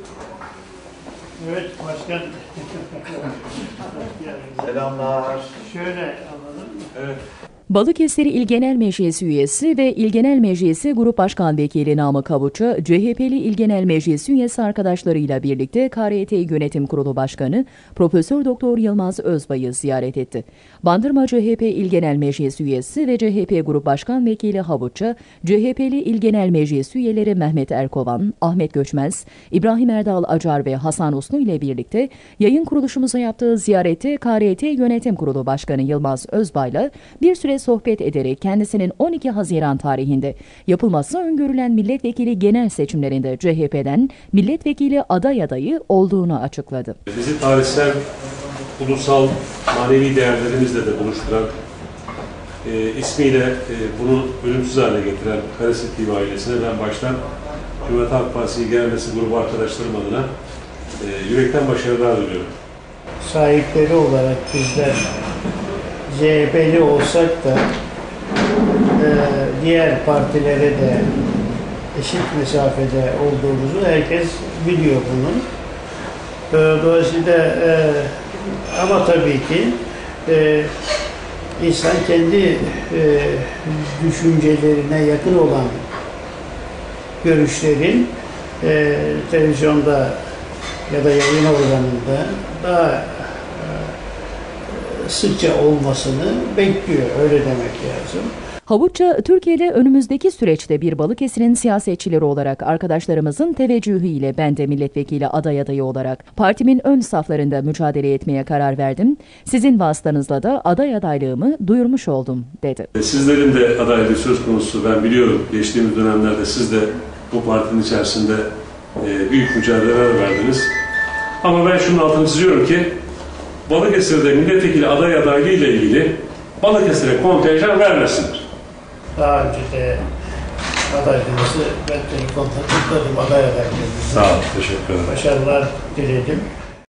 Evet başkan. Selamlar. Şöyle alalım. Evet. Balıkesir İl Genel Meclisi üyesi ve İl Genel Meclisi Grup Başkan Vekili Namık Havuç'a, CHP'li İl Genel Meclisi üyesi arkadaşlarıyla birlikte KRT Yönetim Kurulu Başkanı Profesör Doktor Yılmaz Özbay'ı ziyaret etti. Bandırma CHP İl Genel Meclisi üyesi ve CHP Grup Başkan Vekili Havuç'a, CHP'li İl Genel Meclisi üyeleri Mehmet Erkovan, Ahmet Göçmez, İbrahim Erdal Acar ve Hasan Uslu ile birlikte yayın kuruluşumuza yaptığı ziyarette KRT Yönetim Kurulu Başkanı Yılmaz Özbay'la bir süre sohbet ederek kendisinin 12 Haziran tarihinde yapılması öngörülen milletvekili genel seçimlerinde CHP'den milletvekili adayı olduğunu açıkladı. Bizi tarihsel, ulusal, manevi değerlerimizle de buluşturan, ismiyle bunu ölümsüz hale getiren Karasit TV ailesine ben baştan Cumhuriyet Halk Partisi Genel Meclisi grubu arkadaşlarım adına yürekten başarılar diliyorum. Sahipleri olarak bizler CHP'li olsak da diğer partilere de eşit mesafede olduğumuzu herkes biliyor bunun. Dolayısıyla ama tabii ki insan kendi düşüncelerine yakın olan görüşlerin televizyonda ya da yayın organında daha sıkça olmasını bekliyor. Öyle demek lazım. Havuçça, Türkiye'de önümüzdeki süreçte bir Balıkesir'in siyasetçileri olarak arkadaşlarımızın teveccühüyle ben de milletvekili adayı olarak partimin ön saflarında mücadele etmeye karar verdim. Sizin vasıtanızla da adaylığımı duyurmuş oldum, dedi. Sizlerin de adaylığı söz konusu, ben biliyorum. Geçtiğimiz dönemlerde siz de bu partinin içerisinde büyük mücadeleler verdiniz. Ama ben şunun altını çiziyorum ki Balıkesir'de milletvekili adaylığı ile ilgili Balıkesir'e kontenjan vermesinler. Daha önce de adaylığınızı ben telefonda kutladım, aday adaylığınızı. Sağ olun, teşekkür ederim. Başarılar diledim.